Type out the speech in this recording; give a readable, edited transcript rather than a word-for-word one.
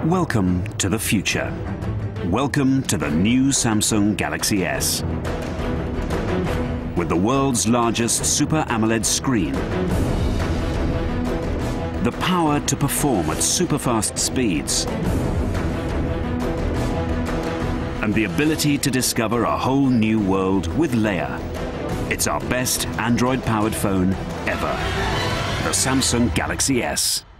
Welcome to the future. Welcome to the new Samsung Galaxy S. With the world's largest Super AMOLED screen, the power to perform at super-fast speeds, and the ability to discover a whole new world with Leia. It's our best Android-powered phone ever. The Samsung Galaxy S.